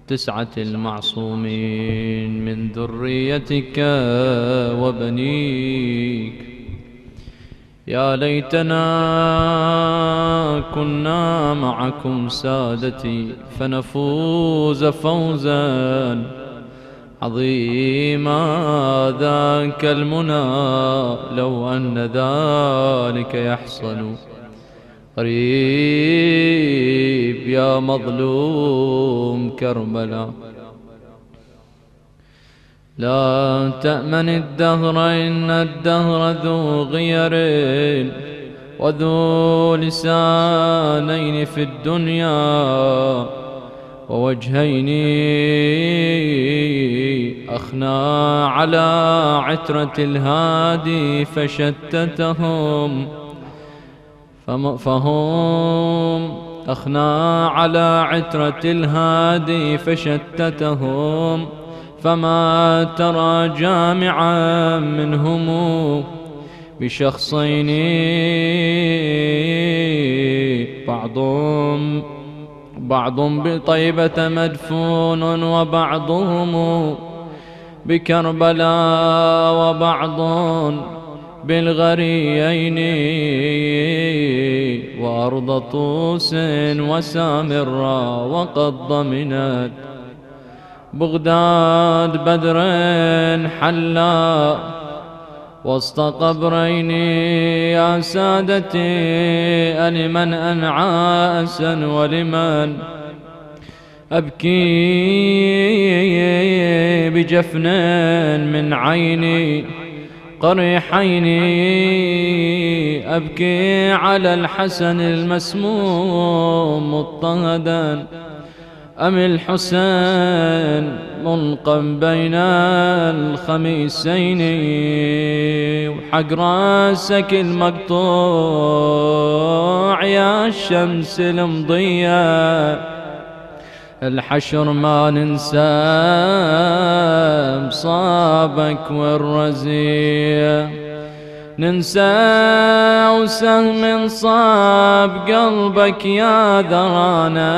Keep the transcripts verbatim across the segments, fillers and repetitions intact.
التسعة المعصومين من ذريتك وبنيك. يا ليتنا كنا معكم سادتي فنفوز فوزا عظيما. ذاك المنى لو أن ذلك يحصل قريب يا مظلوم كربلاء. لا تأمن الدهر إن الدهر ذو غير وذو لسانين في الدنيا ووجهين أخنى على عترة الهادي فشتتهم فهم أخنى على عترة الهادي فشتتهم فما ترى جامعا منهم بشخصين بعضهم بعض بطيبة مدفون وبعضهم بكربلاء وبعض بالغريين وأرض طوس وسامرا وقد ضمنت بغداد بدر حلا وسط قبرين. يا سادتي ألمن أنعى أسا ولمن أبكي بجفن من عيني قريحين. أبكي على الحسن المسموم مضطهدا أم الحسين ملقا بين الخميسين. وحق راسك المقطوع يا الشمس المضية الحشر ما ننسى مصابك والرزية ننسى وسهم صاب قلبك يا ذرانا.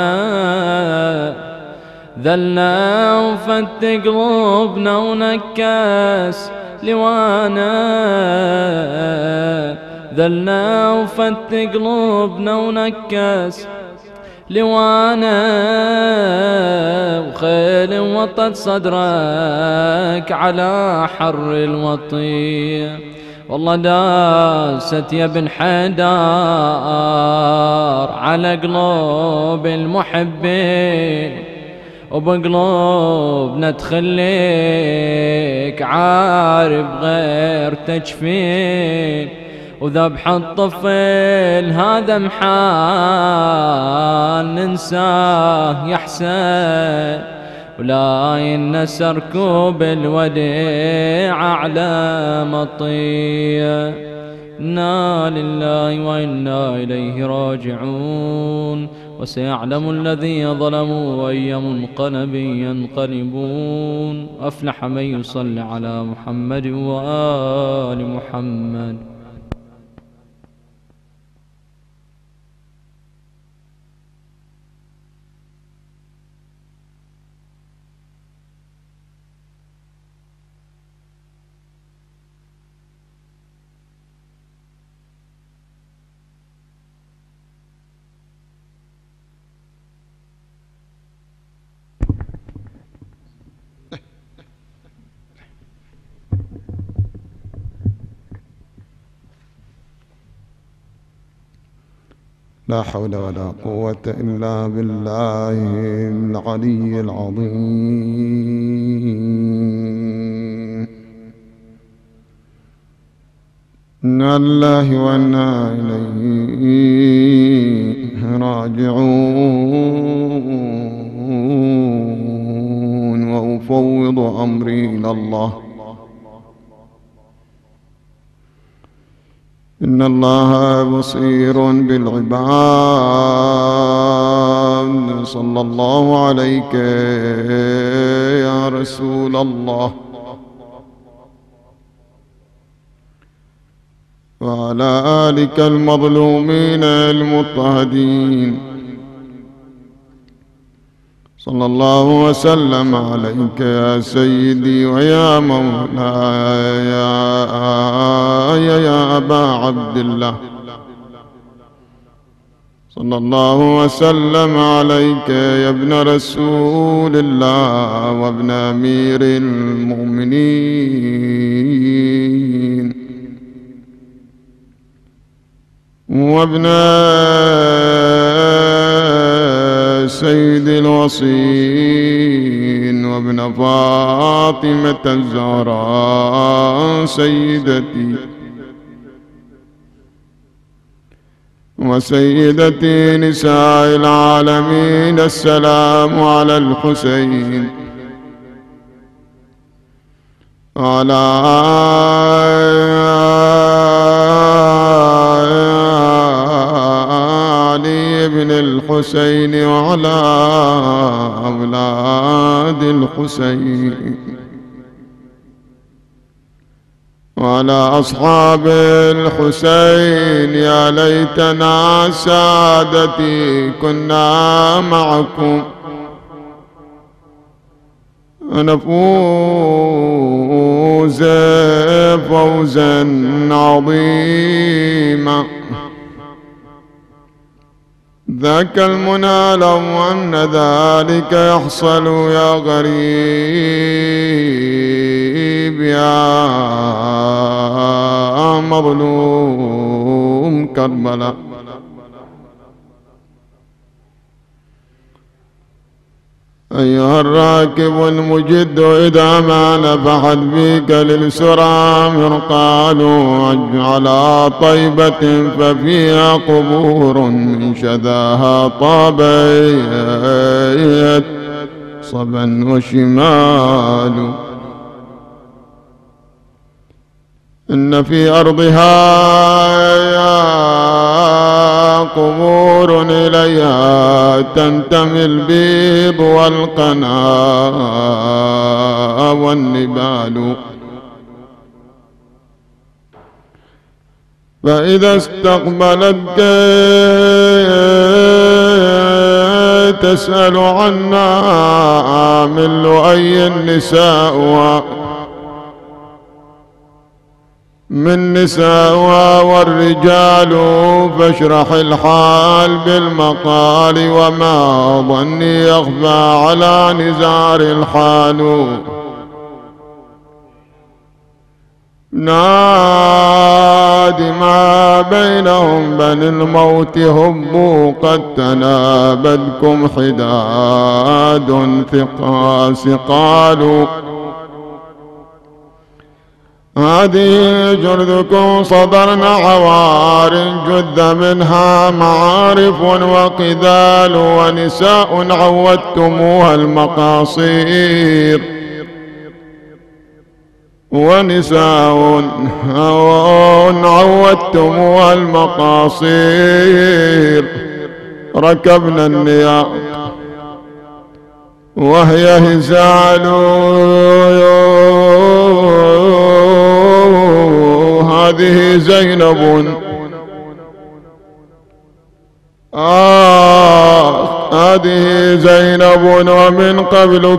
ذلنا وفت قلوبنا ونكاس لوانا. ذلنا وفت قلوبنا ونكاس لوانا. وخيل وطت صدرك على حر الوطية والله داست يا ابن حيدار على قلوب المحبين وبقلوبنا تخليك عارف غير تجفين. وذبح الطفل هذا محال ننساه يا حسين ولا ينسى ركوب الوديع على مطية. إنا لله وإنا إليه راجعون وسيعلم الذين ظلموا وأي منقلب ينقلبون. أفلح من يصلي على محمد وآل محمد. لا حول ولا قوة إلا بالله العلي العظيم. إنا لله وإنا إليه راجعون وأفوض أمري إلى الله. إن الله بصير بالعباد. صلى الله عليك يا رسول الله وعلى آلك المظلومين المضطهدين. صلى الله وسلم عليك يا سيدي ويا مولاي يا أبا عبد الله. صلى الله وسلم عليك يا ابن رسول الله وابن أمير المؤمنين وابن سيد الوصين وابن فاطمة الزهراء سيدتي وسيدتي نساء العالمين. السلام على الحسين وعلى علي بن الحسين وعلى أولاد الحسين وعلى أصحاب الحسين. يا ليتنا سادتي كنا معكم نفوز فوزا عظيما. ذاك المنى لو أن ذلك يحصل يا غريب يا مظلوم كربلاء. أيها الراكب المجد إذا ما نفحت بك للسرى مرقال على طيبة ففيها قبور من شذاها طابت صبا وشمال. إن في أرضها قبور إليها تنتمي البيض والقنا والنبال. فإذا استقبلتك تسأل عنا من لؤي النساء من نساء والرجال. فاشرح الحال بالمقال وما ظني يخفى على نزار الحال. نادي ما بينهم بل الموت هبوا قد تنابدكم حداد ثقا ثقال. هذه جرذكم صدرنا عوار جد منها معارف وقذال. ونساء عودتموها المقاصير ونساء عودتموها المقاصير. ركبنا النياق وهي هزال. هذه زينب آه هذه زينب ومن قبل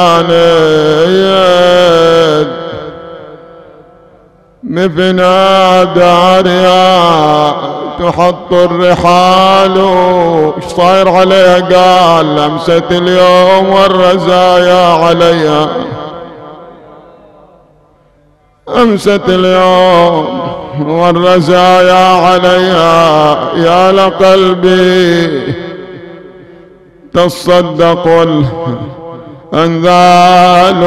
كانت مفنا دارها تحط الرحال. ايش صاير عليها؟ قال لمسة اليوم والرزايا عليها. أمست اليوم والرزايا عليها. يا لقلبي تصدق الأنذال.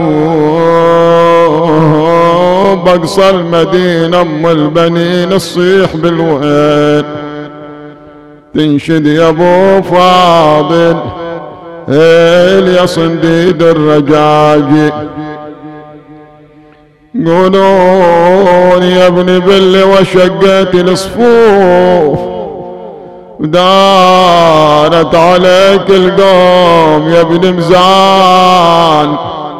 بقصى المدينة أم البنين تصيح بالوين. تنشد يا ابو فاضل يا صنديد الرجاجي. قولون يا ابن بل وشقيت الصفوف ودارت عليك القوم يا ابن مزان.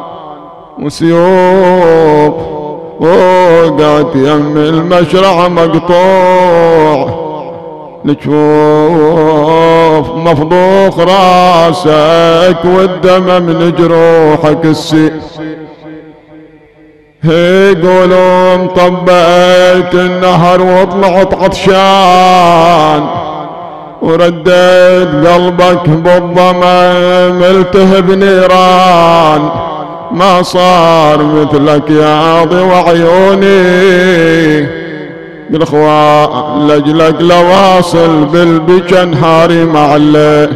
وسيوف وقعت يم المشرع مقطوع نشوف مفضوخ راسك والدم من جروحك السيل، يقولون طبيت النهر وطلعت عطشان ورديت قلبك بالظما ملتهب نيران، ما صار مثلك يا ضوى عيوني بالاخوان لجلك لواصل بالبكا نهاري مع الليل.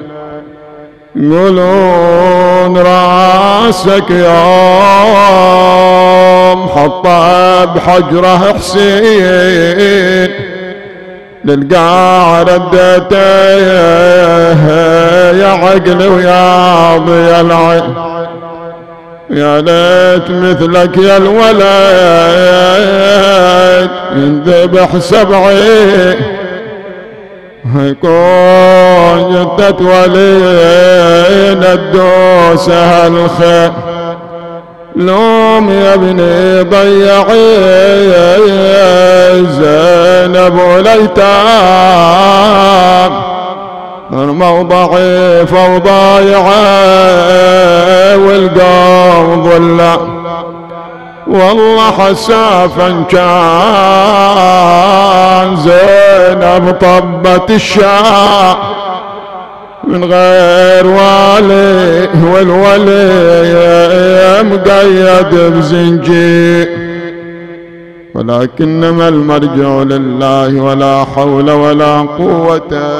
يقولون راسك يوم حطه بحجره حسين للقاع رديته يا عقل ويا ضيا العين، يا ليت مثلك يا الولد ينذبح سبعين يكون جدة ولينا الدوسة الخير. لوم يا ابني ضيعي زينب وليتام الموضعي فوضايعه والقوم ظلا، والله حسافا كان زينب طبت الشام من غير والي والولي مقيد بزنجير، ولكنما المرجع لله ولا حول ولا قوة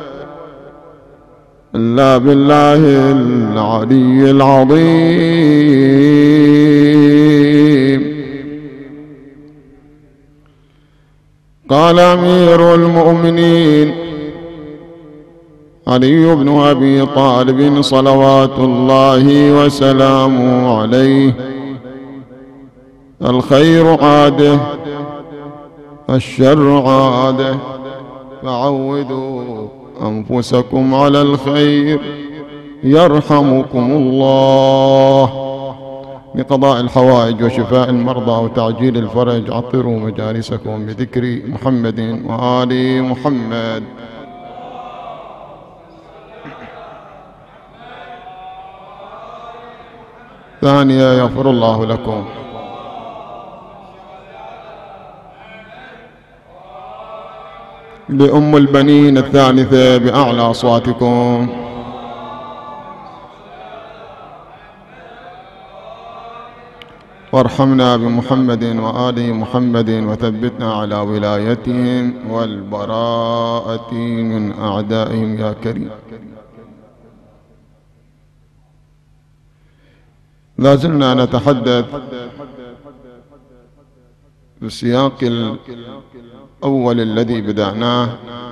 إلا بالله العلي العظيم. قال أمير المؤمنين علي بن أبي طالب صلوات الله وسلامه عليه: الخير عاده الشر عاده فعودوا أنفسكم على الخير يرحمكم الله. لقضاء الحوائج وشفاء المرضى وتعجيل الفرج عطروا مجالسكم بذكر محمد وآل محمد. ثانية يغفر الله لكم. لأم البنين الثالثة بأعلى أصواتكم. وارحمنا بمحمد وآل محمد وثبتنا على ولايتهم والبراءة من أعدائهم يا كريم. لازلنا نتحدث بالسياق الأول الذي بدأناه،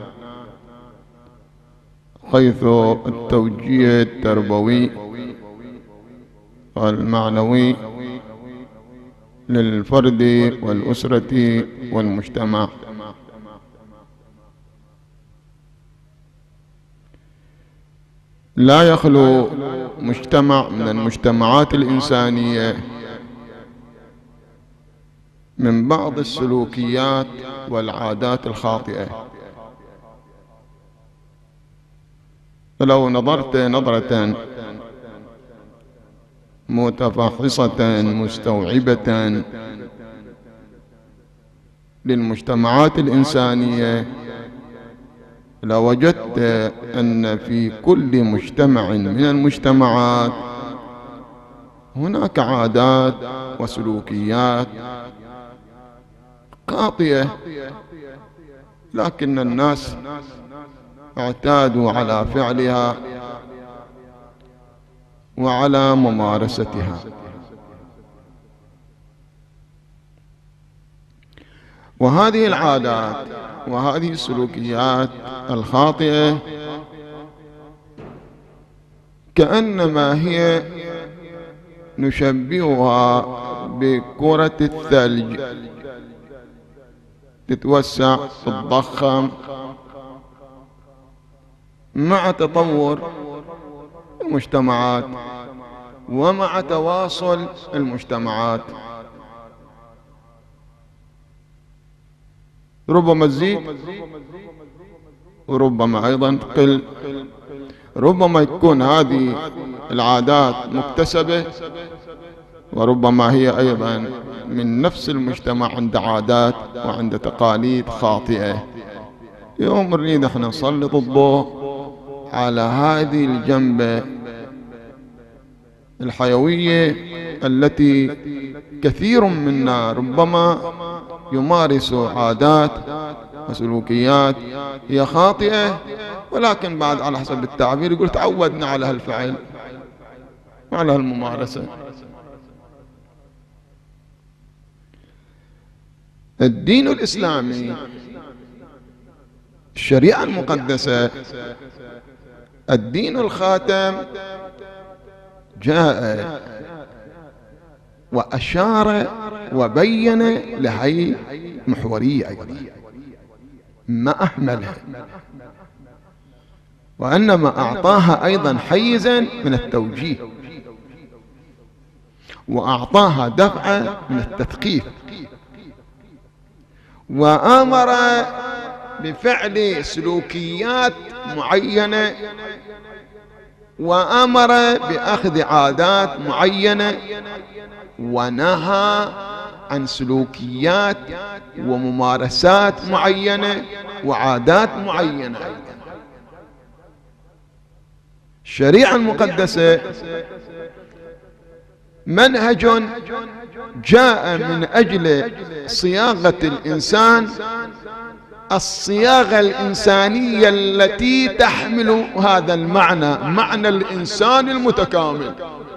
حيث التوجيه التربوي والمعنوي للفرد والأسرة والمجتمع. لا يخلو مجتمع من المجتمعات الإنسانية من بعض السلوكيات والعادات الخاطئة. فلو نظرت نظرة متفحصة مستوعبة للمجتمعات الإنسانية لوجدت أن في كل مجتمع من المجتمعات هناك عادات وسلوكيات خاطئة، لكن الناس اعتادوا على فعلها وعلى ممارستها. وهذه العادات وهذه السلوكيات الخاطئة كأنما هي نشبهها بكرة الثلج تتوسع تتضخم مع تطور المجتمعات ومع تواصل المجتمعات. ربما تزيد وربما أيضا تقل. ربما يكون هذه العادات مكتسبة، وربما هي أيضا من نفس المجتمع عند عادات وعند تقاليد خاطئة. يوم نريد احنا نسلط الضوء على هذه الجنبة الحيوية التي كثير منا ربما يمارس عادات وسلوكيات هي خاطئة، ولكن بعد على حسب التعبير يقول تعودنا على هالفعل وعلى هالممارسة. الدين الإسلامي، الشريعة المقدسة، الدين الخاتم، جاء وأشار وبين لهي محورية أيضا ما أهملها، وإنما أعطاها أيضا حيزا من التوجيه، وأعطاها دفعة من التثقيف، وآمر بفعل سلوكيات معينة، وأمر بأخذ عادات معينة، ونهى عن سلوكيات وممارسات معينة وعادات معينة. الشريعة المقدسة منهج جاء من أجل صياغة الإنسان الصياغة الإنسانية التي تحمل هذا المعنى، معنى الإنسان المتكامل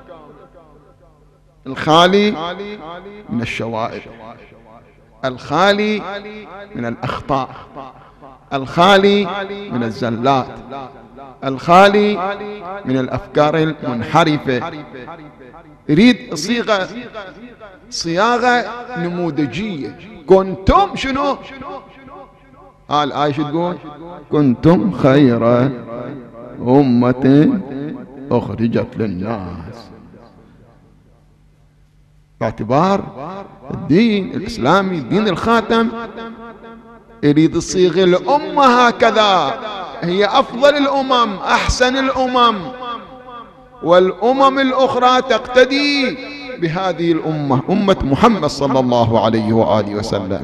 الخالي من الشوائب، الخالي من الأخطاء، الخالي من الزلات، الخالي من الأفكار المنحرفة. يريد صيغة صياغة نموذجية. كنتم شنو؟ آه الآية شو تقول؟ كنتم خير أمة أخرجت للناس. باعتبار الدين الإسلامي الدين الخاتم يريد يصيغ الأمة هكذا، هي أفضل الأمم، أحسن الأمم، والأمم الأخرى تقتدي بهذه الأمة، أمة محمد صلى الله عليه وآله وسلم.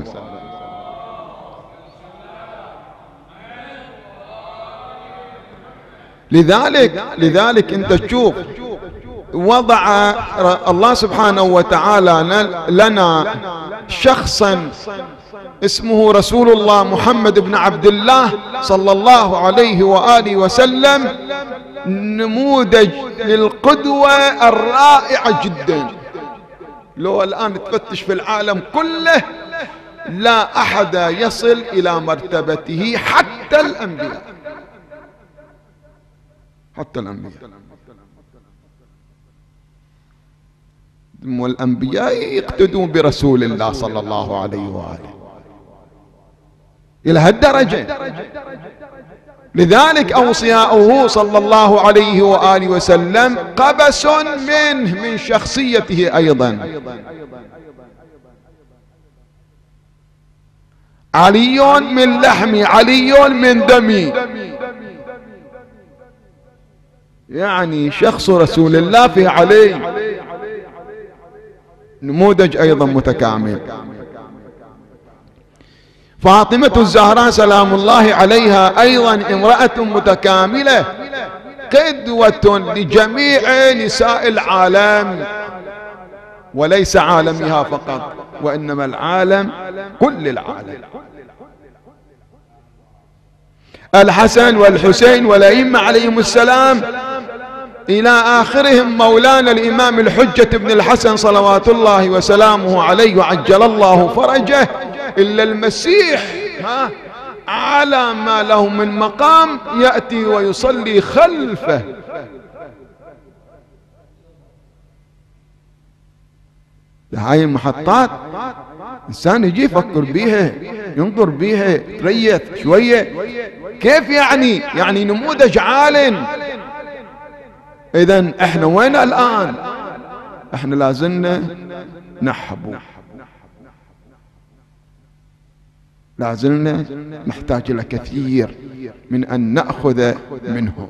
لذلك لذلك أنت تشوف وضع الله سبحانه وتعالى لنا شخصا اسمه رسول الله محمد بن عبد الله صلى الله عليه وآله وسلم، نموذج للقدوة الرائعة جدا. لو الآن تفتش في العالم كله لا أحد يصل إلى مرتبته، حتى الأنبياء، حتى الأنبياء والأنبياء يقتدون برسول الله صلى الله عليه وآله إلى هالدرجة. لذلك أوصياؤه صلى الله عليه وآله وسلم قبس منه من شخصيته أيضا. علي من لحمي، علي من دمي، يعني شخص رسول الله فيه علي نموذج أيضا متكامل. فاطمة الزهراء سلام الله عليها أيضا امرأة متكاملة، قدوة لجميع نساء العالم، وليس عالمها فقط وإنما العالم كل العالم. الحسن والحسين والأئمة عليهم السلام إلى آخرهم، مولانا الإمام الحجة بن الحسن صلوات الله وسلامه عليه وعجل الله فرجه، إلا المسيح ها على ما له من مقام يأتي ويصلي خلفه. هاي المحطات إنسان يجي يفكر بيها، ينظر بيها، تريث شوية. كيف يعني؟ يعني نموذج عال. إذن احنا وين الآن؟ احنا لازلنا نحبو لازلنا نحتاج إلى كثير من أن نأخذ منه.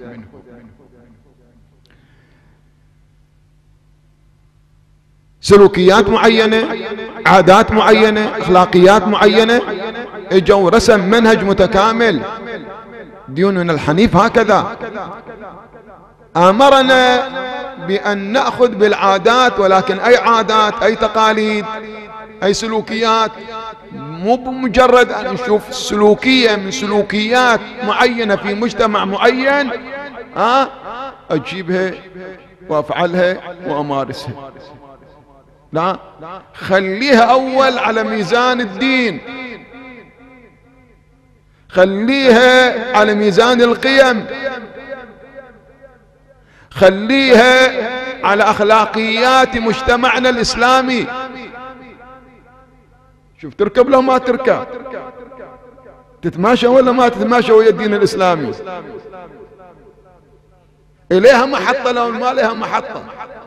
سلوكيات معينة، عادات معينة، أخلاقيات معينة، اجوا رسم منهج متكامل. ديننا الحنيف هكذا آمرنا بأن نأخذ بالعادات، ولكن أي عادات، أي تقاليد، أي سلوكيات، مو بمجرد أن نشوف سلوكية من سلوكيات معينة في مجتمع معين ها أجيبها وأفعلها وأمارسها. لا، خليها أول على ميزان الدين، خليها على ميزان القيم، خليها على أخلاقيات مجتمعنا الإسلامي. شوف تركب له ما تركب، تتماشى ولا ما تتماشى ويا الدين الإسلامي. إليها محطة لو ما لها محطة،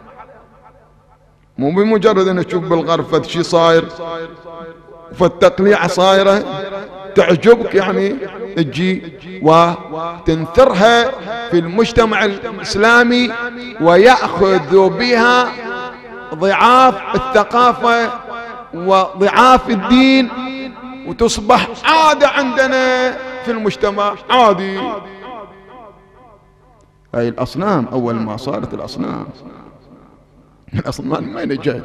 مو بمجرد أن تشوف بالغرب فد شي صاير فالتقليعة صايرة تعجبك يعني تجي وتنثرها في المجتمع الإسلامي ويأخذ بها ضعاف الثقافة وضعاف الدين، وتصبح عادة عندنا في المجتمع عادي. هاي الأصنام أول ما صارت الأصنام، الأصنام ما نجت.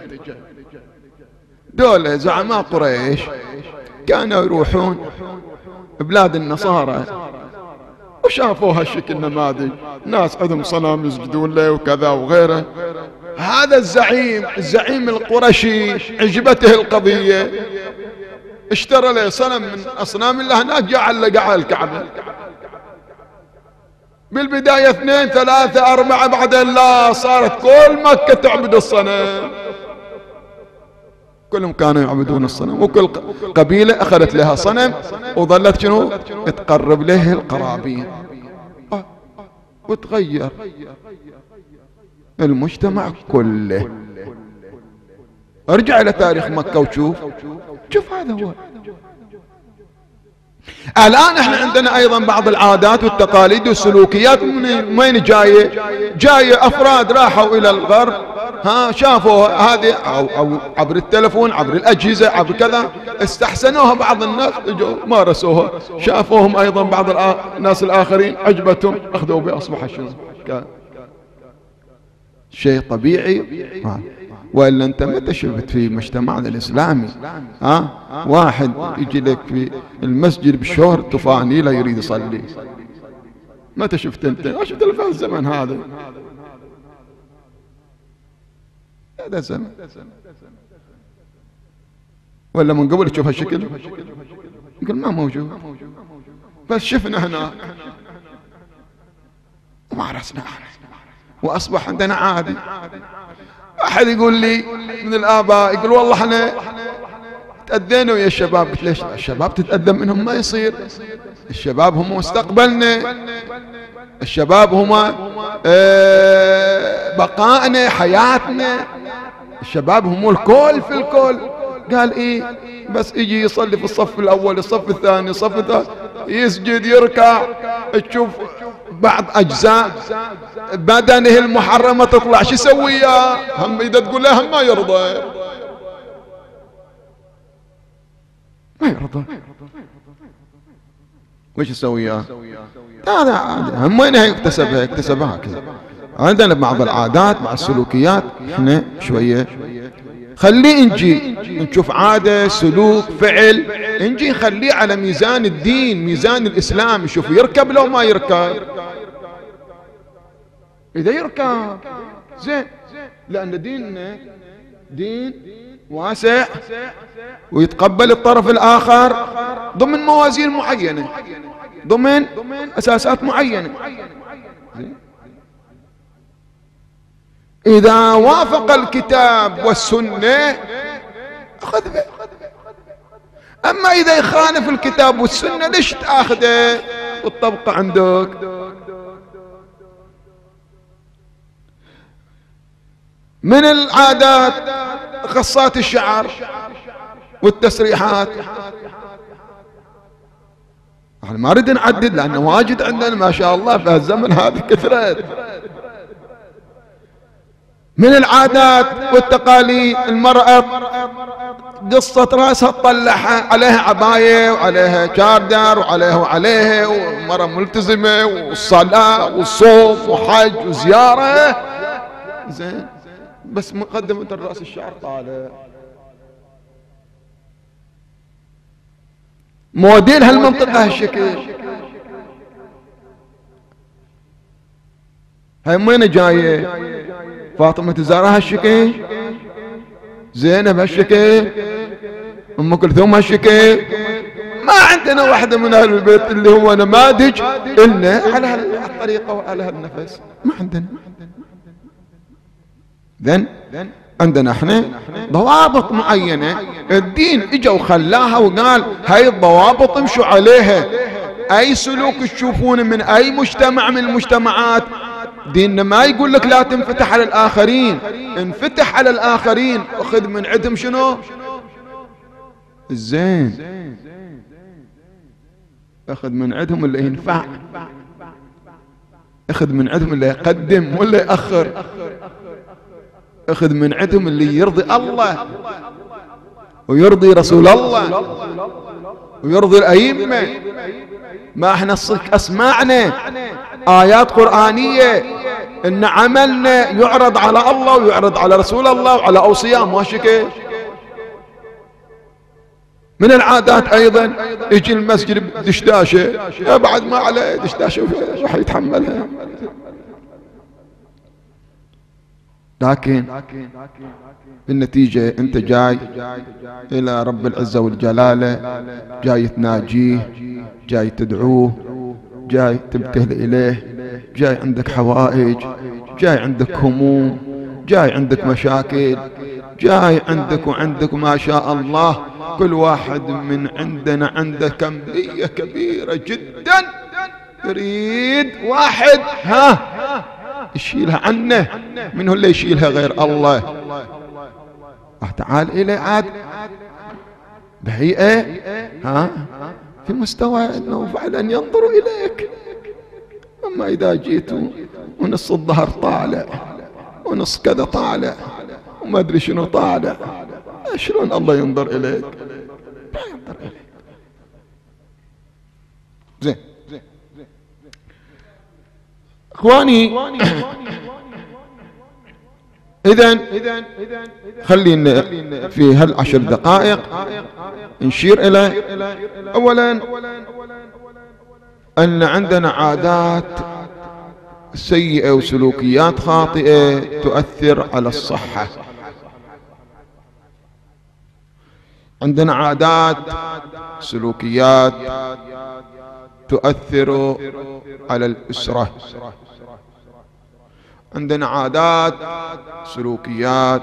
دول زعماء قريش كانوا يروحون بلاد النصارى وشافوا هالشكل نماذج، ناس عندهم صنم يسجدون له وكذا وغيره. هذا الزعيم الزعيم القرشي عجبته القضية، اشترى له صنم من أصنام الله هناك، جاء علقه على الكعبة. بالبداية اثنين ثلاثة أربعة، بعدين لا، صارت كل مكة تعبد الصنم، كلهم كانوا يعبدون الصنم، وكل قبيلة أخذت لها صنم وظلت شنو تقرب له القرابين، وتغير المجتمع كله. ارجع إلى تاريخ مكة وشوف، شوف هذا هو. الآن احنا عندنا أيضا بعض العادات والتقاليد والسلوكيات من وين جاية؟ جاية أفراد راحوا إلى الغرب، ها شافوا هذه أو, أو عبر التلفون، عبر الأجهزة، عبر كذا، استحسنوها بعض الناس، اجوا مارسوها، شافوهم أيضا بعض الناس الآخرين عجبتهم، أخذوا بها، أصبح شنو شيء طبيعي. وإلا أنت متى شفت في مجتمعنا الإسلامي ها واحد يجي لك في المسجد بشور طفاني لا يريد يصلي؟ متى شفت أنت؟ ما شفت في الزمن هذا، هذا زمن. ولا من قبل تشوف هالشكل؟ يقول ما موجود، بس شفنا هنا ومارسنا وأصبح عندنا عادي. أحد يقول لي من الآباء، يقول والله احنا تأذينا ويا الشباب. قلت ليش الشباب تتأذى منهم؟ ما يصير، الشباب هم مستقبلنا، الشباب هم بقائنا، حياتنا، الشباب هم الكل في الكل. قال ايه بس يجي يصلي في الصف الأول، الصف الثاني، الصف الثالث، يسجد يركع، تشوف بعض أجزاء بدنه المحرمة تطلع، شو يسوي؟ هم إذا تقول له هم ما يرضى، ما يرضى، وش يسوي؟ هذا عادة. هم وينها يكتسبها؟ يكتسبها كذا. عندنا بعض العادات مع السلوكيات احنا شوية خليه نجي نشوف عادة، سلوك، فعل، نجي نخليه على ميزان الدين، ميزان الإسلام، نشوف يركب لو ما يركب. إذا يركب زين، لأن ديننا دين واسع ويتقبل الطرف الآخر ضمن موازين معينة، ضمن أساسات معينة. إذا وافق الكتاب والسنة أخذ به، أما إذا يخالف الكتاب والسنة ليش تأخذه وتطبقه عندك؟ من العادات قصات الشعر والتسريحات، احنا ما نريد نعدد لأنه واجد عندنا ما شاء الله في هالزمن هذه كثرت. من العادات والتقاليد المرأة قصة راسها تطلعها، عليها عباية وعليها شاردر وعليها وعليها ومرأة ملتزمة والصلاة والصوم وحج وزيارة زين، بس مقدمة الرأس الشعر طالع. مودين هالمنطقة هالشكل. هاي وين جاية؟ فاطمة الزهراء هالشكل، زينب هالشكل، ام كلثوم هالشكل. ما عندنا واحدة من اهل البيت اللي هو نماذج إلنا على هالطريقة وعلى هالنفس، ما عندنا. ذن عندنا احنا ضوابط معينة، الدين اجا وخلاها وقال هاي الضوابط امشوا عليها. اي سلوك تشوفونه من اي مجتمع من المجتمعات، ديننا ما يقول لك لا تنفتح على الآخرين، انفتح على الآخرين، اخذ من عندهم شنو؟ الزين، اخذ من عندهم اللي ينفع، اخذ من عندهم اللي يقدم ولا يأخر، اخذ من عندهم اللي يرضي الله ويرضي رسول الله ويرضي الأئمة. ما احنا الصدق اسمعنا آيات قرآنية ان عملنا يعرض على الله ويعرض على رسول الله وعلى أوصياء ماشكي. من العادات ايضا يجي المسجد دشداشة، بعد ما عليه دشداشة راح يتحملها. لكن بالنتيجة انت جاي الى رب العزة والجلالة، جاي تناجيه، جاي تدعوه، جاي تبتهل اليه، جاي عندك حوائج، جاي عندك هموم، جاي عندك مشاكل، جاي عندك وعندك ما شاء الله. كل واحد من عندنا عنده كمية كبيرة جدا يريد واحد ها يشيلها عنه. من هو اللي يشيلها غير الله؟ تعال إلي عاد بهيئة ها في مستوى أنه فعلا ينظر إليك. أما إذا جيتوا ونص الظهر طالع ونص كذا طالع وما أدري شنو طالع، شلون الله ينظر إليك؟ ما ينظر إليك. زين اخواني، اذن خلينا في هالعشر دقائق نشير الى اولا ان عندنا عادات سيئة وسلوكيات خاطئة تؤثر على الصحة. عندنا عادات سلوكيات تؤثر على الأسرة. عندنا عادات سلوكيات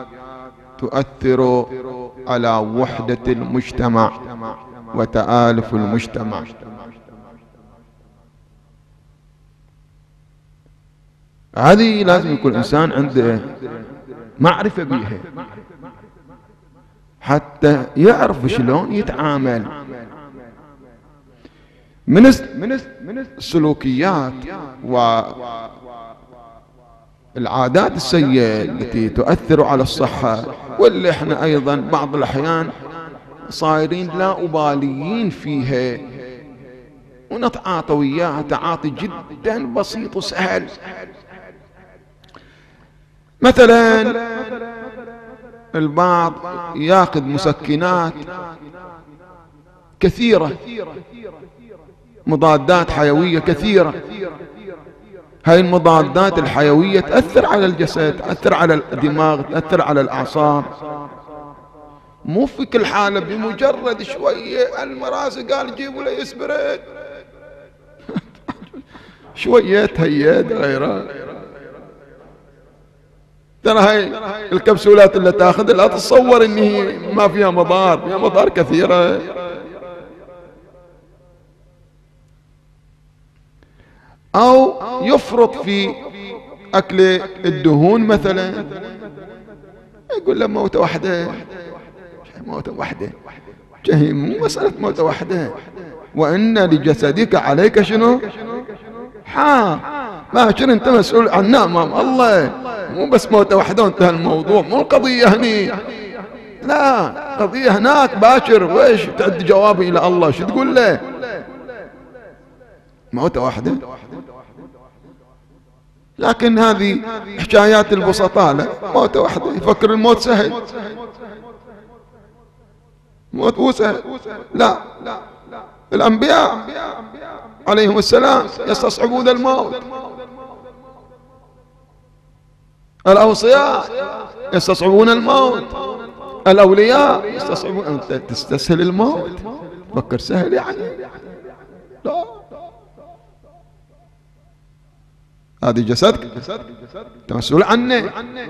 تؤثر على وحدة المجتمع وتآلف المجتمع. هذه لازم يكون الإنسان عنده معرفة بها حتى يعرف شلون يتعامل. من السلوكيات والعادات السيئة التي تؤثر على الصحة، واللي احنا ايضا بعض الاحيان صايرين لا أباليين فيها ونتعاطى وياها تعاطي جدا بسيط وسهل. مثلا البعض ياخذ مسكنات كثيرة، مضادات حيوية كثيرة. هاي المضادات الحيوية تأثر على الجسد، تأثر على الدماغ، تأثر على الأعصاب. مو في كل حالة بمجرد شوية المراسي قال جيبوا لي اسبرين شوية هيات غيرها. ترى هاي الكبسولات اللي تاخذ لا تتصور ان هي ما فيها مضار، فيها مضار كثيرة. او يفرط في اكل الدهون مثلا، يقول له موتة واحدة، موتة واحدة، مو مسألة موتة واحدة، وإن لجسدك عليك شنو حق، باكر أنت مسؤول عنه أمام الله، مو بس موتة واحدة وانتهى الموضوع، مو القضية هني، لا قضية هناك باكر. ويش تعد جوابي إلى الله شو تقول له؟ موتة واحدة. لكن هذه حكايات البسطاء، لا موتة واحدة يفكر الموت سهل، موت مو سهل. لا الأنبياء عليهم السلام يستصعبون الموت، الأوصياء يستصعبون الموت، الأولياء يستصعبون. أنت تستسهل الموت؟ فكر سهل يعني؟ لا، هذه جسدك أنت مسؤول عنه.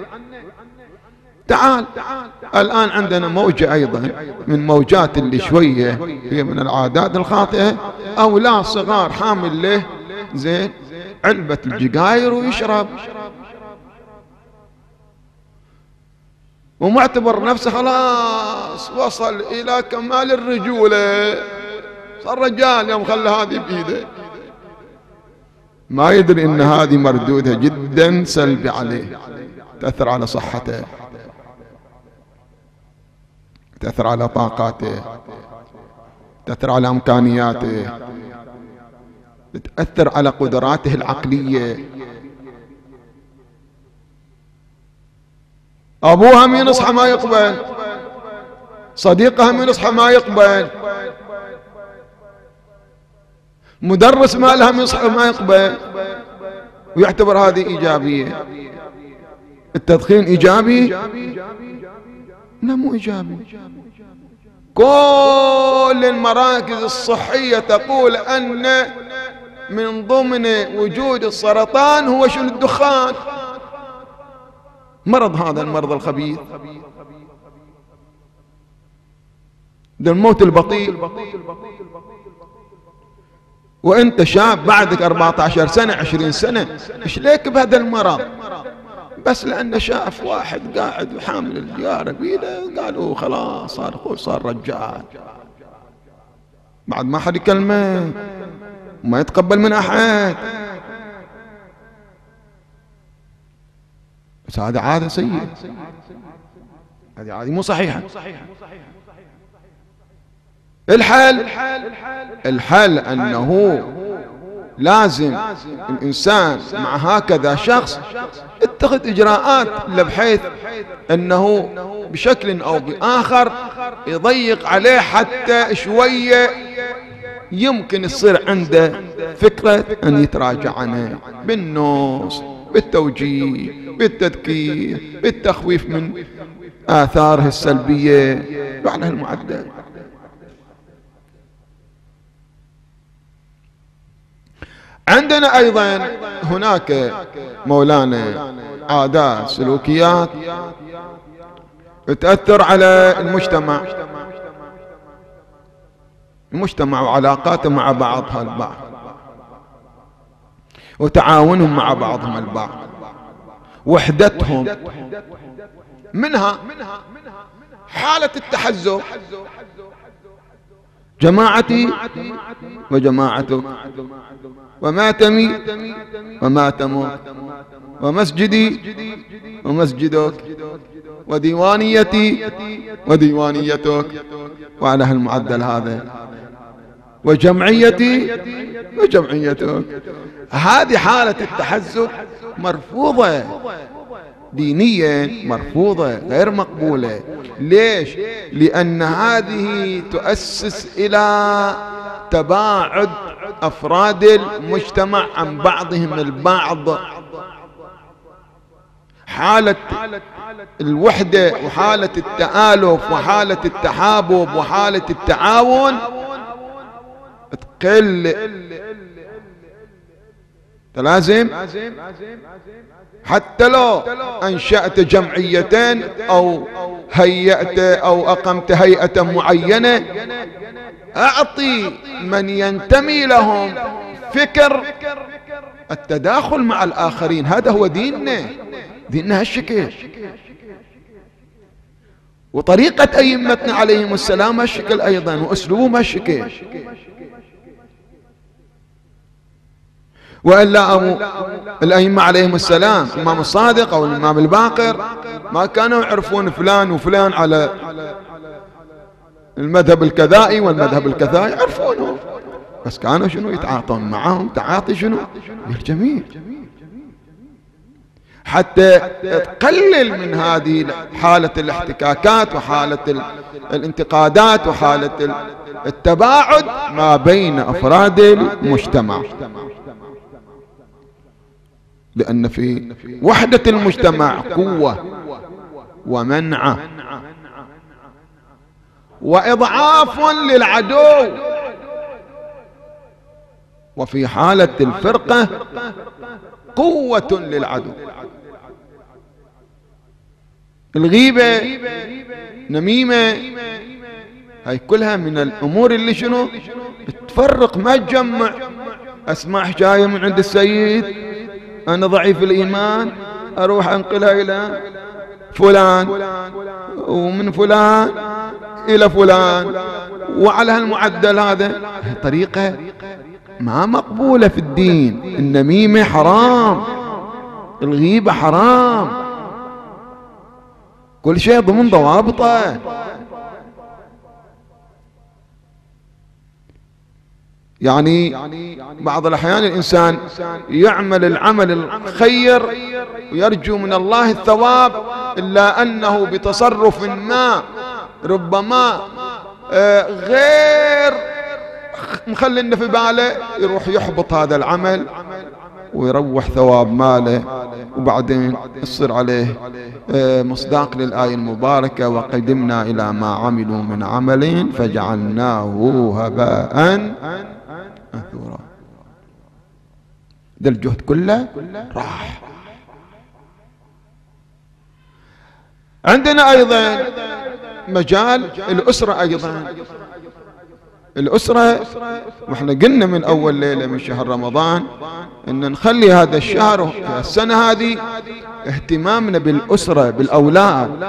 تعال الآن عندنا موجة أيضا من موجات اللي شوية هي من العادات الخاطئة، أولاد صغار حامل له زين علبة الجقاير ويشرب ومعتبر نفسه خلاص وصل إلى كمال الرجولة، صار رجال يوم خلى هذه بإيده، ما يدري إن هذه مردودها جدا سلبي عليه، تأثر على صحته، تأثر على طاقاته، تأثر على إمكانياته، تأثر على قدراته العقلية. أبوها من يصحى ما يقبل، صديقها من يصحى ما يقبل، مدرس مالها من يصحى ما يقبل، ويعتبر هذه إيجابية. التدخين إيجابي؟ لا مو إيجابي. كل المراكز الصحية تقول أن من ضمن وجود السرطان هو شنو؟ الدخان. مرض، هذا المرض الخبيث، ده الموت البطيء. وانت شاب بعدك أربعة عشر سنة عشرين سنة، ايش ليك بهذا المرض؟ بس لأنه شاف واحد قاعد وحامل الجارة بيده قالوا خلاص صار أخوه صار رجال، بعد ما حد يكلمه وما يتقبل من أحد. بس هذا عادة سيئة، هذه عادة مو صحيحة. الحل الحل أنه لازم الإنسان مع هكذا شخص اتخذ إجراءات بحيث أنه بشكل أو بآخر يضيق عليه حتى شوية يمكن يصير عنده فكرة أن يتراجع عنه، بالنص، بالتوجيه، بالتذكير، بالتخويف من آثاره السلبية على المعدل. عندنا أيضا هناك مولانا عادات سلوكيات تأثر على المجتمع، المجتمع وعلاقاته مع بعضها البعض وتعاونهم مع بعضهم البعض، وحدتهم. منها حالة التحزب، جماعتي وجماعتك، وماتمي وماتمك، ومسجدي ومسجدك، وديوانيتي وديوانيتك، وعلى هالمعدل هذا، وجمعيتي وجمعيتك. هذه حالة التحزب مرفوضة دينيا، مرفوضة غير مقبولة. ليش؟ لأن هذه تؤسس إلى تباعد أفراد المجتمع عن بعضهم البعض. حالة الوحدة وحالة التآلف وحالة التحابب وحالة التعاون تقل. لازم حتى لو أنشأت جمعيتين أو هيأت أو أقمت هيئة معينة، أعطي من ينتمي لهم فكر التداخل مع الآخرين. هذا هو ديننا، ديننا هالشكل، وطريقة أئمتنا عليهم السلام هالشكل أيضا، وأسلوبهم هالشكل. وإلا أبو الأئمة عليهم السلام الإمام الصادق أو الإمام الباقر ما كانوا يعرفون فلان وفلان على المذهب الكذائي والمذهب الكذائي، يعرفونه، بس كانوا شنو يتعاطون معهم تعاطي شنو بالجميع، حتى تقلل من هذه حالة الاحتكاكات وحالة الانتقادات وحالة التباعد ما بين أفراد المجتمع. لأن في وحدة المجتمع قوة ومنعة وإضعاف للعدو، وفي حالة الفرقة قوة للعدو. الغيبة، نميمة، هاي كلها من الأمور اللي شنو تفرق ما تجمع. أسمع حكاية من عند السيد أنا ضعيف الإيمان، أروح أنقلها إلى فلان، ومن فلان إلى فلان، وعلى هالمعدل هذا طريقة ما مقبولة في الدين. النميمة حرام، الغيبة حرام، كل شيء ضمن ضوابطه. يعني بعض الأحيان الإنسان يعمل العمل الخير ويرجو من الله الثواب، إلا أنه بتصرف ما ربما غير مخلينا في باله يروح يحبط هذا العمل ويروح ثواب ماله، وبعدين يصير عليه مصداق للآية المباركة وقدمنا إلى ما عملوا من عمل فجعلناه هباء منثورا. ده الجهد كله راح. عندنا أيضا مجال الأسرة. أيضا الأسرة، واحنا قلنا من أول ليلة من شهر رمضان أن نخلي هذا الشهر في السنة هذه اهتمامنا بالأسرة بالأولاد.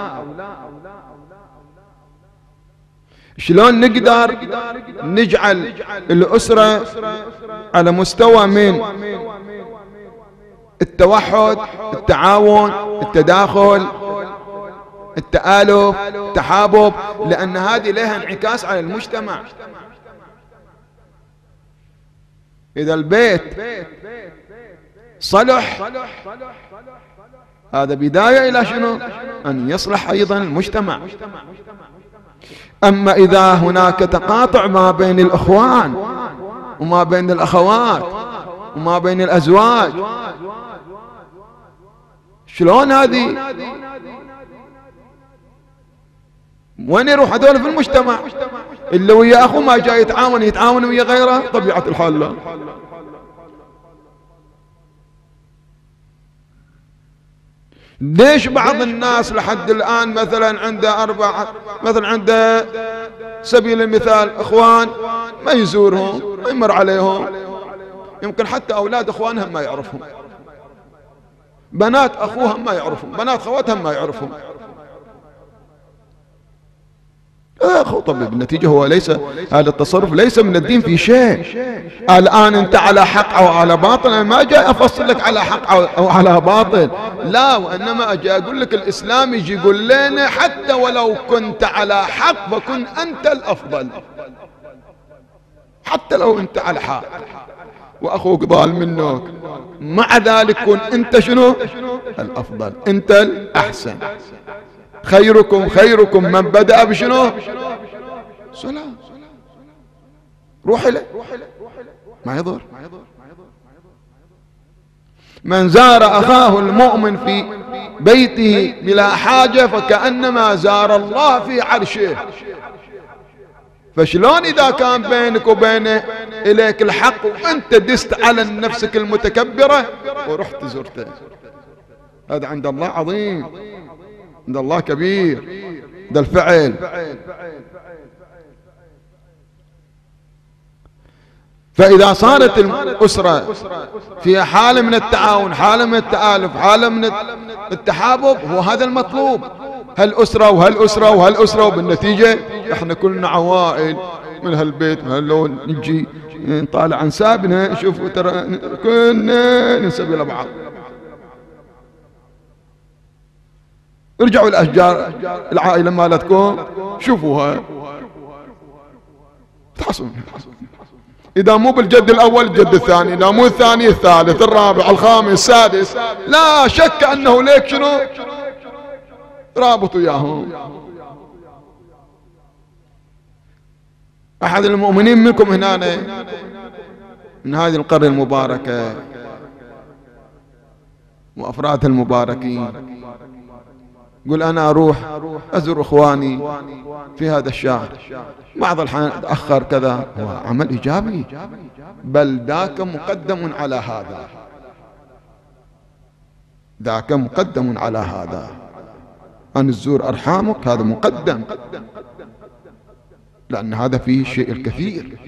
شلون نقدر نجعل الأسرة على مستوى من التوحد، التعاون، التداخل، التآلف، التحابب، لأن هذه لها انعكاس على المجتمع. إذا البيت صلح هذا بداية إلى شنو؟ أن يصلح أيضا المجتمع. أما إذا هناك تقاطع ما بين الإخوان وما بين الأخوات وما بين الأزواج، شلون هذه؟ وين يروح هذول في المجتمع؟ اللي ويا أخوه ما جاي يتعاون يتعاون ويا غيره، طبيعة الحال لا. ليش بعض الناس لحد الآن مثلا عنده أربعة، مثلا عنده سبيل المثال إخوان ما يزورهم، ما يمر عليهم، يمكن حتى أولاد إخوانهم ما يعرفهم، بنات أخوهم ما يعرفهم، بنات خواتهم ما يعرفهم. أخو طب بالنتيجة هو ليس هذا التصرف ليس من الدين في شيء. الآن أنت على حق أو على باطل، أنا ما جاي أفصل لك على حق أو على باطل، لا، وإنما أجي أقول لك الإسلام يجي يقول لنا حتى ولو كنت على حق فكن أنت الأفضل، حتى لو أنت على حق وأخوك ضال منك، مع ذلك كن أنت شنو الأفضل، أنت الأحسن. خيركم خيركم من بدأ بشنو؟ صلاة. روح له ما يضر. من زار أخاه المؤمن في بيته بلا حاجة فكأنما زار الله في عرشه. فشلون إذا كان بينك وبينه إليك الحق وأنت دست على نفسك المتكبرة ورحت زرته؟ هذا عند الله عظيم، عند الله كبير، ده الفعل. فإذا صارت الأسرة فيها حالة من التعاون، حالة من التآلف، حالة من التحابب، هو هذا المطلوب. هالأسرة وهالأسرة وهالأسرة، وبالنتيجة احنا كلنا عوائل من هالبيت من هاللون، نجي طالع انسابنا شوفوا ترى كنا ننسب الى بعض. ارجعوا الاشجار العائله مالتكم شوفوها تحصلون. اذا مو بالجد الاول الجد الثاني، اذا مو الثاني الثالث الرابع الخامس السادس، لا شك انه ليك شنو رابط وياهم. احد المؤمنين منكم هنا من هذه القرية المباركة وافراد المباركين يقول انا اروح ازور اخواني في هذا الشهر، بعض الحين اتاخر كذا، هو عمل ايجابي، بل ذاك مقدم على هذا، ذاك مقدم على هذا، ان تزور ارحامك هذا مقدم، لان هذا فيه الشيء الكثير.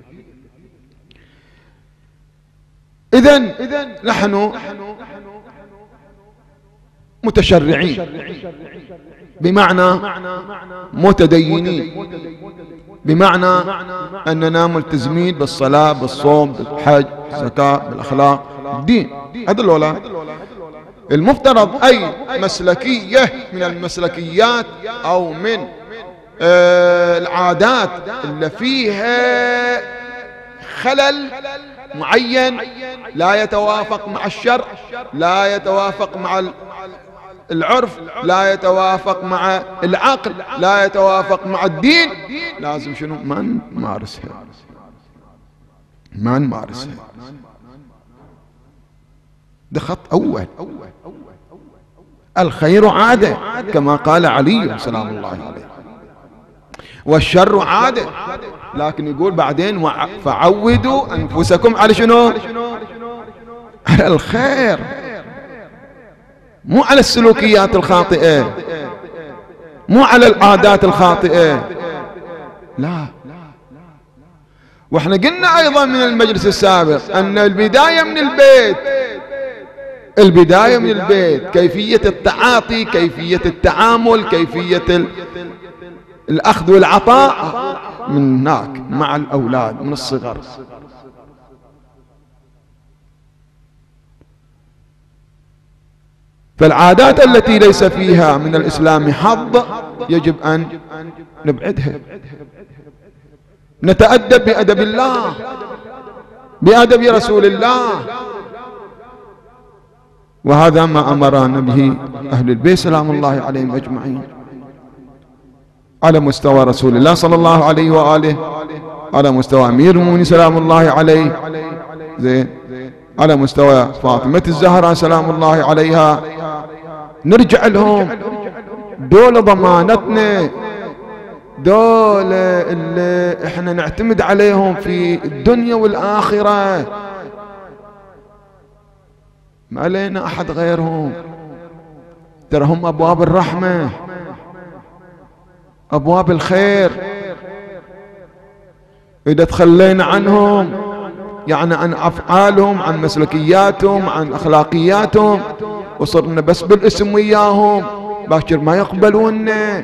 اذن نحن متشرعين بمعنى متدينين، بمعنى أننا ملتزمين بالصلاة بالصوم بالحج بالزكاة بالأخلاق الدين، هذا الأولى. المفترض أي مسلكية من المسلكيات أو من آه العادات اللي فيها خلل معين لا يتوافق مع الشرع، لا يتوافق مع العرف، لا يتوافق مع العقل، لا يتوافق مع الدين، لازم شنو ما نمارسها، ما نمارسها. ده خط أول. الخير عادة كما قال علي سلام الله عليه، والشر عادة، لكن يقول بعدين فعودوا أنفسكم على شنو؟ على الخير، مو على السلوكيات الخاطئة، مو على العادات الخاطئة، لا. واحنا قلنا ايضا من المجلس السابق ان البداية من البيت، البداية من البيت، كيفية التعاطي، كيفية التعامل، كيفية الأخذ والعطاء من هناك مع الأولاد من الصغر. فالعادات التي ليس فيها من الإسلام حظ يجب أن نبعدها، نتأدب بأدب الله بأدب رسول الله، وهذا ما أمرنا به أهل البيت سلام الله عليهم أجمعين على مستوى رسول الله صلى الله عليه وآله، على مستوى أمير المؤمنين سلام الله عليه، زين، على مستوى فاطمة الزهراء سلام الله عليها. نرجع لهم، دول ضمانتنا، دول اللي احنا نعتمد عليهم في الدنيا والآخرة، ما لنا أحد غيرهم. ترى هم أبواب الرحمة، أبواب الخير. إذا تخلينا عنهم، يعني عن أفعالهم، عن مسلكياتهم، عن أخلاقياتهم، وصرنا بس بالاسم وياهم، باكر ما يقبلوننا،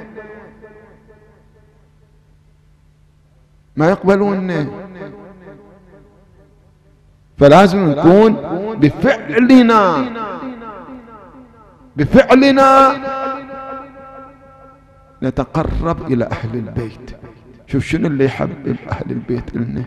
ما يقبلوننا. فلازم نكون بفعلنا، بفعلنا نتقرب إلى أهل البيت. شوف شنو اللي يحبب أهل البيت لنا.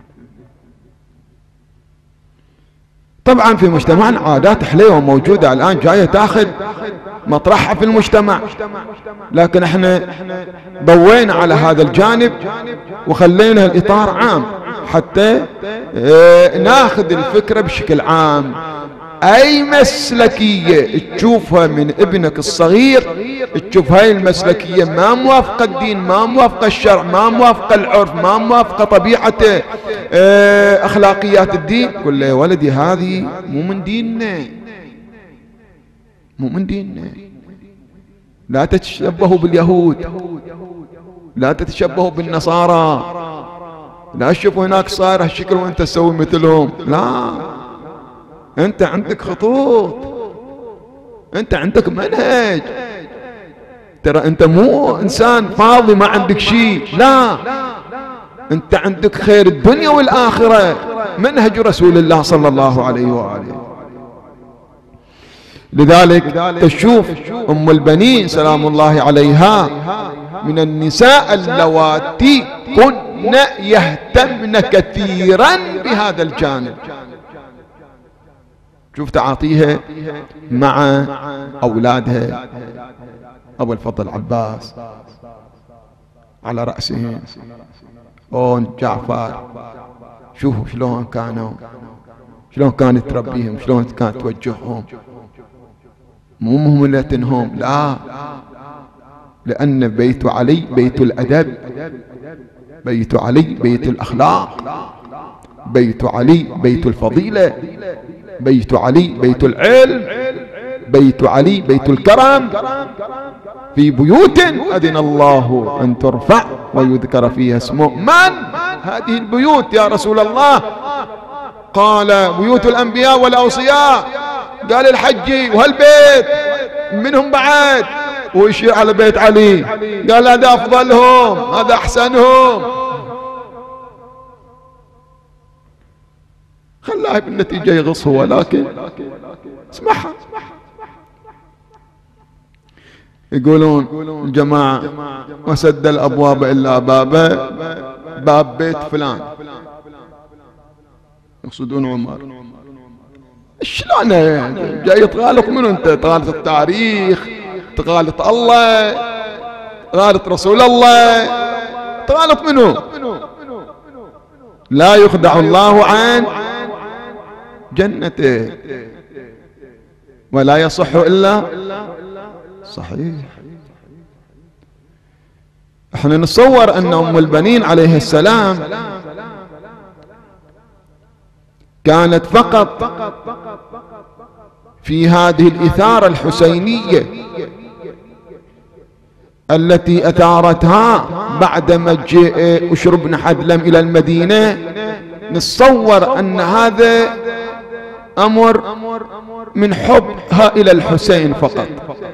طبعا في مجتمعنا عادات حليوة موجودة الآن جاية تاخذ مطرحها في المجتمع، لكن احنا ضوينا على هذا الجانب وخلينا الإطار عام حتى اه ناخذ الفكرة بشكل عام. أي مسلكية تشوفها من ابنك الصغير، تشوف هاي المسلكية ما موافقة الدين، ما موافقة الشرع، ما موافقة العرف، ما موافقة طبيعته، اه أخلاقيات الدين، قل له يا ولدي هذه مو من ديننا، مو من ديننا. لا تتشبهوا باليهود، لا تتشبهوا بالنصارى، لا تشوفوا هناك صار هالشكل وانت تسوي مثلهم، لا. انت عندك خطوط، انت عندك منهج، ترى انت مو انسان فاضي ما عندك شيء، لا، أنت عندك خير الدنيا والآخرة، منهج رسول الله صلى الله عليه وآله. لذلك تشوف أم البنين سلام الله عليها من النساء اللواتي كن يهتمن كثيرا بهذا الجانب. شوف تعاطيها مع أولادها، أبو الفضل عباس على رأسهم، أون جعفر، شوفوا شلون كانوا، شلون كانت تربيهم، شلون كانت توجههم، مو مهملتهم، لا، لأن بيت علي بيت الأدب، بيت علي بيت الأخلاق، بيت علي بيت الفضيلة، بيت علي بيت العلم، بيت علي بيت الكرم. في بيوت أذن الله أن ترفع ويذكر فيها اسمه. من هذه البيوت يا رسول الله؟ قال بيوت الأنبياء والأوصياء. قال الحجي وهالبيت منهم بعد، ويشير على بيت علي، قال هذا أفضلهم، هذا أحسنهم. خلاه بالنتيجة يغص هو، لكن اسمعها. يقولون الجماعة وسد الأبواب إلا بابه، باب بيت فلان، يقصدون عمر. شلون جاي تغالط منو انت؟ تغالط التاريخ، تغالط الله، تغالط رسول الله، تغالط منو؟ لا يخدع الله عن جنته ولا يصح إلا صحيح. احنا نتصور أن أم البنين عليه السلام كانت فقط في هذه الإثارة الحسينية التي أثارتها بعدما جاء أشر بن حذلم إلى المدينة. نتصور أن هذا أمر من حبها إلى الحسين فقط،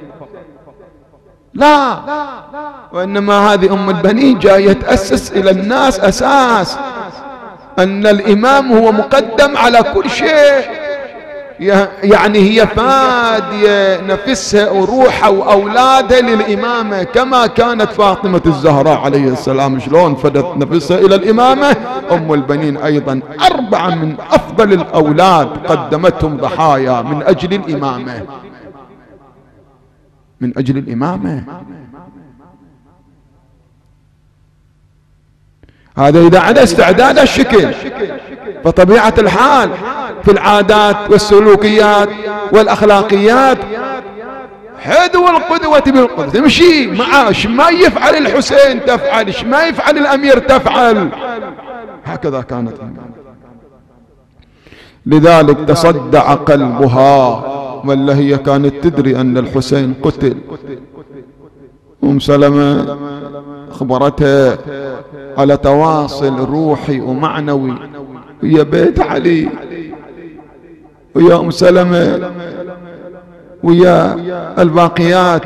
لا، وإنما هذه أم البنين جاية تأسس إلى الناس أساس أن الإمام هو مقدم على كل شيء. يعني هي فادية نفسها وروحها وأولادها للإمامة، كما كانت فاطمة الزهراء عليه السلام شلون فدت نفسها إلى الإمامة. أم البنين أيضا أربعة من أفضل الأولاد قدمتهم ضحايا من أجل الإمامة، من أجل الإمامة. هذا إذا عدا استعداد الشكل، فطبيعة الحال في العادات والسلوكيات والأخلاقيات حذو القدوة بالقدوة، تمشي معاه. ما يفعل الحسين تفعل، ما يفعل الأمير تفعل، هكذا كانت. لذلك تصدع قلبها، ولا هي كانت تدري أن الحسين قتل. أم سلمة أخبرتها على تواصل روحي ومعنوي ويا بيت علي، ويا أم سلمة ويا الباقيات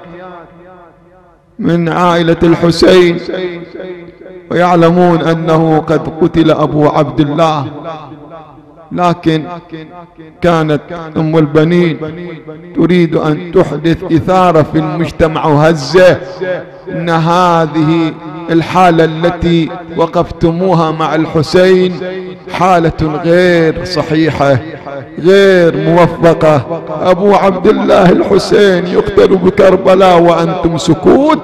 من عائلة الحسين، ويعلمون أنه قد قتل أبو عبد الله. لكن كانت أم البنين تريد أن تحدث إثارة في المجتمع وهزة، إن هذه الحالة التي وقفتموها مع الحسين حالة غير صحيحة، غير موفقة. أبو عبد الله الحسين يقتل بكربلاء وأنتم سكوت.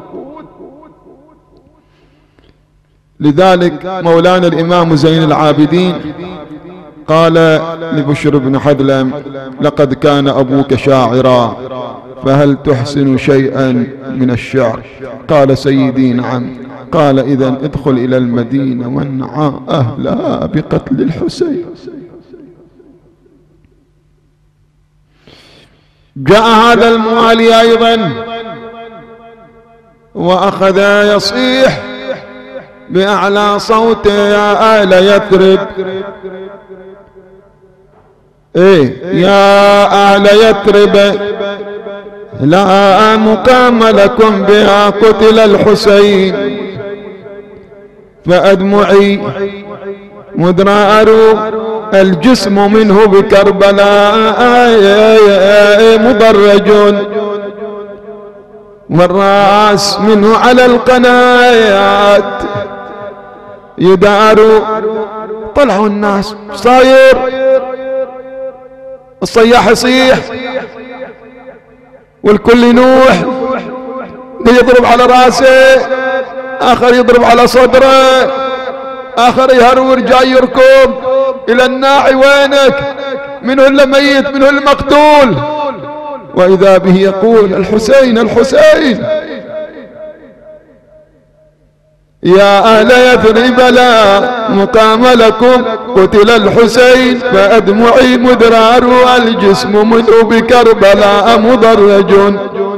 لذلك مولانا الإمام زين العابدين قال لبشر بن حذلم: لقد كان أبوك شاعرا، فهل تحسن شيئا من الشعر؟ قال: سيدي نعم. قال: إذن ادخل إلى المدينة وانعى أهلها بقتل الحسين. جاء هذا الموالي أيضا وأخذ يصيح بأعلى صوته: يا أهل يثرب، إيه يا أهل يثرب، لا مقام لكم بها، قتل الحسين. فأدمعي مدرار الجسم منه بكربلاء مضرج والرأس منه على القنايات يدار. طلعوا الناس صاير الصياح يصيح والكل ينوح، يضرب على راسه، آخر يضرب على صدره، آخر يهرور جاي يركض إلى الناعي وينك؟ منه اللي ميت منه اللي مقتول؟ وإذا به يقول الحسين الحسين. يا أهل يثرب لا مقام لكم قتل الحسين فأدمعي مدرار الجسم منه بكربلاء مضرج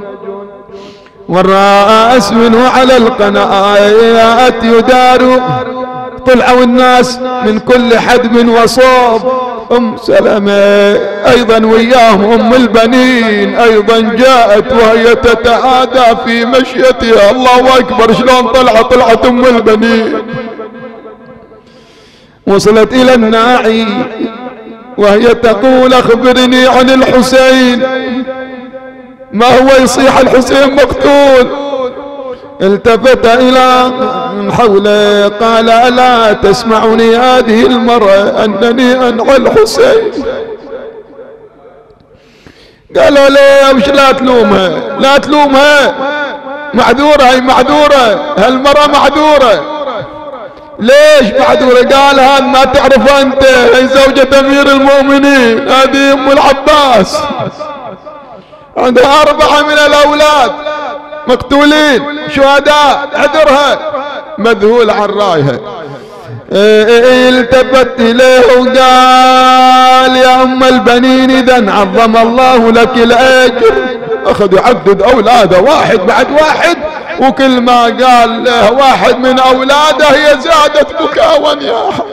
والرأس منه على القنايات يدار. طلعوا الناس من كل حدب وصوب. أم سلمة أيضا وياهم أم البنين أيضا جاءت وهي تتعادى في مشيتها. الله أكبر شلون طلعت طلعت أم البنين. وصلت إلى الناعي وهي تقول أخبرني عن الحسين، ما هو يصيح الحسين مقتول. التفت إلى من حوله قال ألا تسمعني هذه المرة أنني أنعى الحسين؟ قالوا ليه وش لا تلومها لا تلومها معذورة هي معذورة هالمرة معذورة. ليش معذورة؟ قال هذا ما تعرف أنت هي زوجة أمير المؤمنين هذه أم العباس عندها أربعة من الأولاد مقتولين شهداء عذرها. مذهول عن رايها التفت إليه وقال يا أم البنين إذن عظم الله لك الأجر. أخذ يعدد أولاده واحد بعد واحد وكل ما قال له واحد من أولاده هي زادت بكاء ونياحة.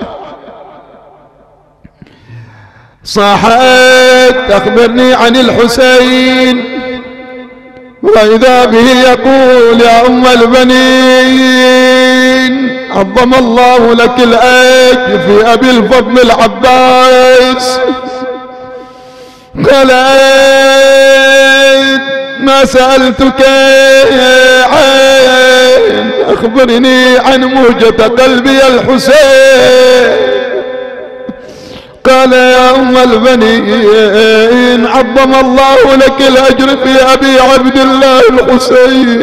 صاحت أخبرني عن الحسين وإذا به يقول يا أم البنين عظم الله لك الأجر في أبي الفضل العباس. قال ما سألتك عين أخبرني عن موجة قلبي الحسين. قال يا أم البنين عظم الله لك الأجر في أبي عبد الله الحسين.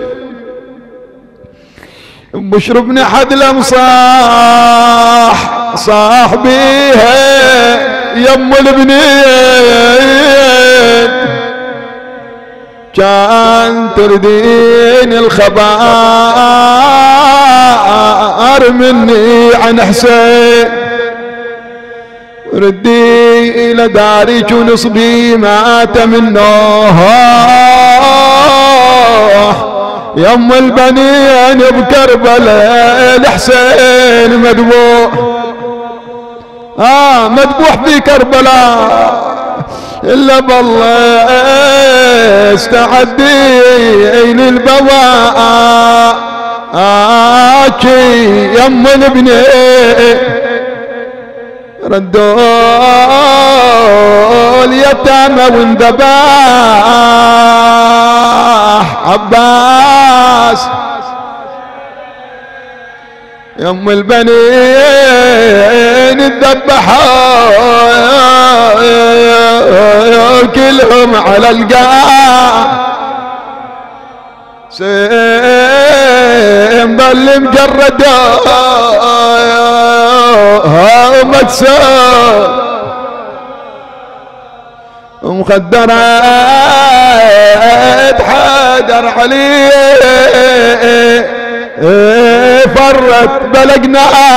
بشر بن حدلم صاح صاح بيها يم البنين كان تردين الخبر مني عن حسين ردي إلى داري ونصبي مات من نوح. يم البنين بكربلاء الحسين مذبوح آه مذبوح في كربلاء إلا بالله استعدين البواء آكي يم البنين ردوا اليتامى وانذباح عباس. يم البنين الذبحوا كلهم على القاع سيم ظل مجرد ومكسور ومخدرات حادر عليه فرت بلقنا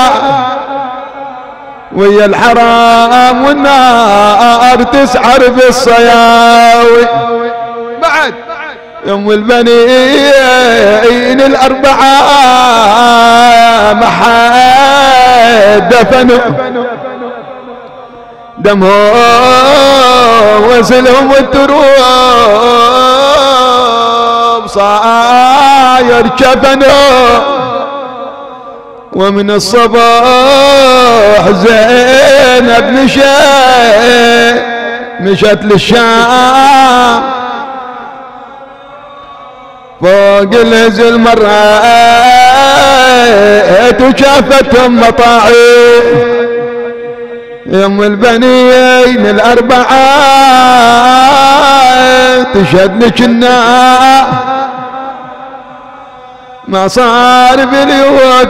ويا الحرام والنار تسعر في الصياوي. بعد يوم البنين الأربعة ما حد دفنوا دمهم وزلهم والتراب صاير كفنوا ومن الصباح زينب مشت مشت للشام فوق الهزل مرات وشافتهم مطاعي يم البنين الأربعة تشهد كنا ما صار بليوت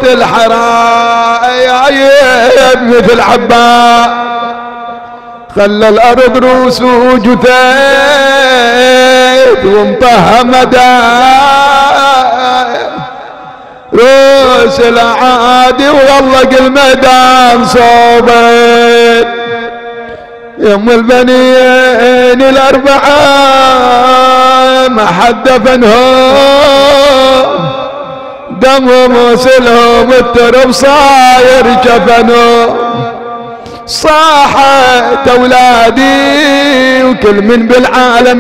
الحرايب مثل عباء خلى الأرض روس وجثيت ومطهى مدى روس العادي وغلق الميدان صوبت يم البنين الأربعة ما حد دفنهم دمهم وسلهم الترب صاير جفنهم صاحت أولادي وكل من بالعالم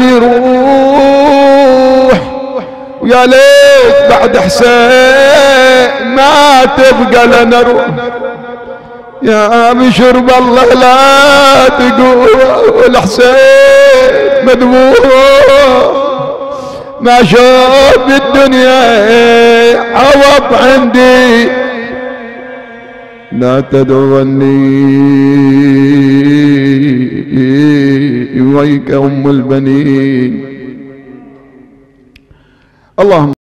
يروح ويا ليت بعد حسين ما تبقى لنا روح يا بشر بالله لا تقول حسين مذبوح ما شوف بالدنيا عوض عندي لا تدعني ويك أم البنين اللهم